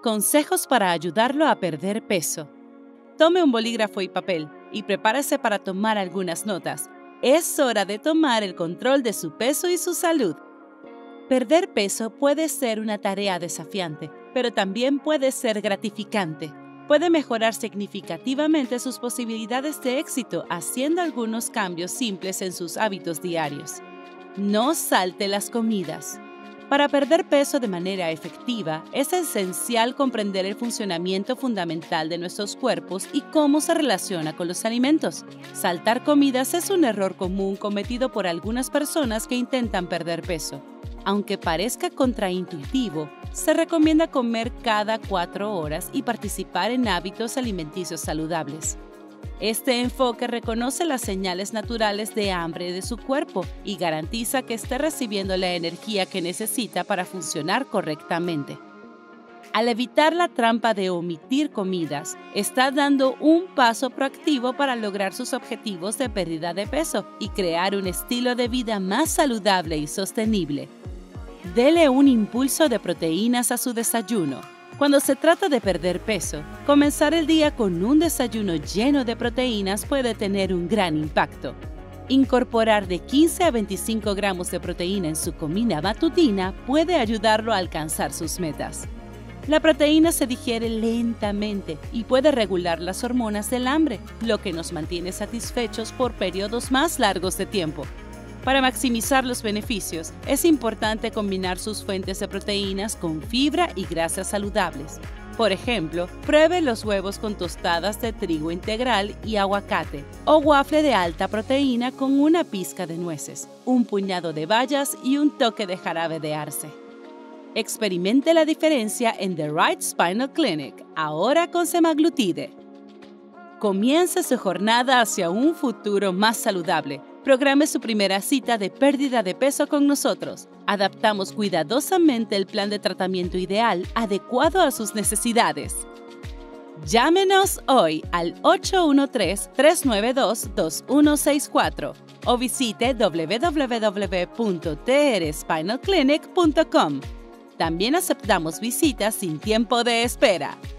Consejos para ayudarlo a perder peso. Tome un bolígrafo y papel y prepárese para tomar algunas notas. Es hora de tomar el control de su peso y su salud. Perder peso puede ser una tarea desafiante, pero también puede ser gratificante. Puede mejorar significativamente sus posibilidades de éxito haciendo algunos cambios simples en sus hábitos diarios. No salte las comidas. Para perder peso de manera efectiva, es esencial comprender el funcionamiento fundamental de nuestros cuerpos y cómo se relaciona con los alimentos. Saltar comidas es un error común cometido por algunas personas que intentan perder peso. Aunque parezca contraintuitivo, se recomienda comer cada 4 horas y participar en hábitos alimenticios saludables. Este enfoque reconoce las señales naturales de hambre de su cuerpo y garantiza que esté recibiendo la energía que necesita para funcionar correctamente. Al evitar la trampa de omitir comidas, está dando un paso proactivo para lograr sus objetivos de pérdida de peso y crear un estilo de vida más saludable y sostenible. Dele un impulso de proteínas a su desayuno. Cuando se trata de perder peso, comenzar el día con un desayuno lleno de proteínas puede tener un gran impacto. Incorporar de 15 a 25 gramos de proteína en su comida matutina puede ayudarlo a alcanzar sus metas. La proteína se digiere lentamente y puede regular las hormonas del hambre, lo que nos mantiene satisfechos por periodos más largos de tiempo. Para maximizar los beneficios, es importante combinar sus fuentes de proteínas con fibra y grasas saludables. Por ejemplo, pruebe los huevos con tostadas de trigo integral y aguacate, o waffle de alta proteína con una pizca de nueces, un puñado de bayas y un toque de jarabe de arce. Experimente la diferencia en The Right Spinal Clinic, ahora con semaglutide. Comience su jornada hacia un futuro más saludable. Programe su primera cita de pérdida de peso con nosotros. Adaptamos cuidadosamente el plan de tratamiento ideal adecuado a sus necesidades. Llámenos hoy al 813-392-2164 o visite www.trspinalclinic.com. También aceptamos visitas sin tiempo de espera.